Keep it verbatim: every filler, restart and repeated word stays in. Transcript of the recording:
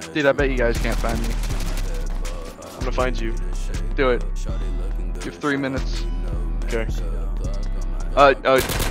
Dude, I bet you guys can't find me. I'm gonna find you. Do it. You have three minutes. Okay. Uh, uh,